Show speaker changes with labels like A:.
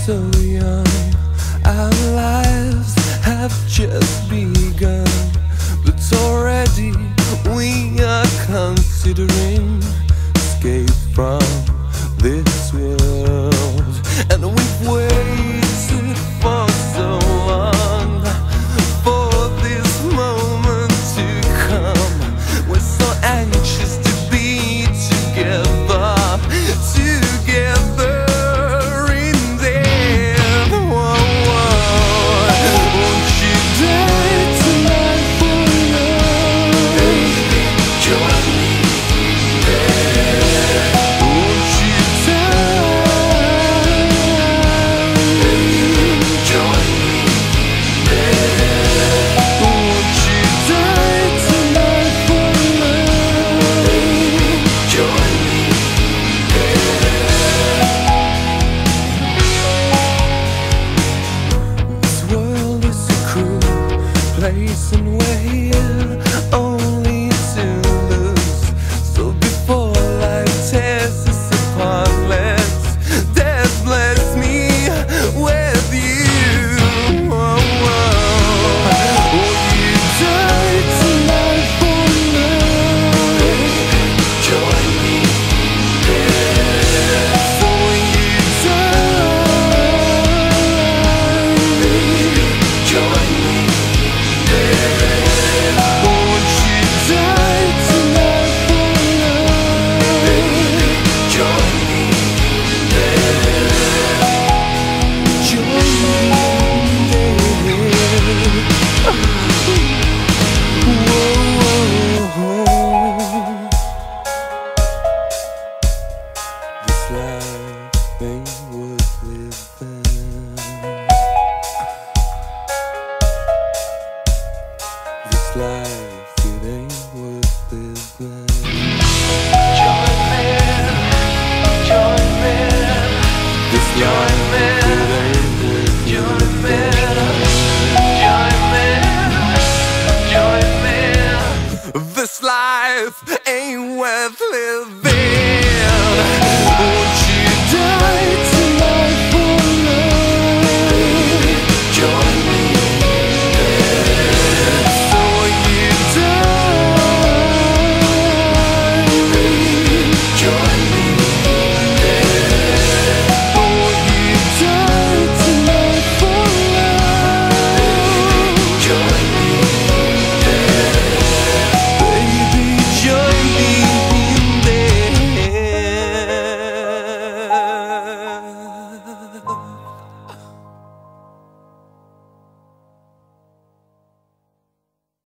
A: so young, our lives have just begun, but already we are considering escape from this world. And we've waited for so long for this moment to come. We're so anxious to be together, together in there. Whoa, whoa. Won't you die tonight for love? Baby, join me there. Won't you die? Baby, join me there. Won't you die tonight for love? Baby, join me there. This world is a cruel place, and we're here only to lose. So before life tears us apart, let's death bless me with you. Whoa, whoa. Will you die tonight for love? Baby, join me there. So will you die? Baby, join me there. Won't you die tonight for love? Baby, join me there. Join me there. Whoa. This life ain't worth living. This life, it ain't worth living. Join me, join me. This life, it ain't worth living. Join me. This life ain't worth living.